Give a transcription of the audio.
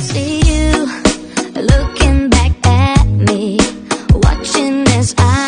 see you looking back at me, watching as I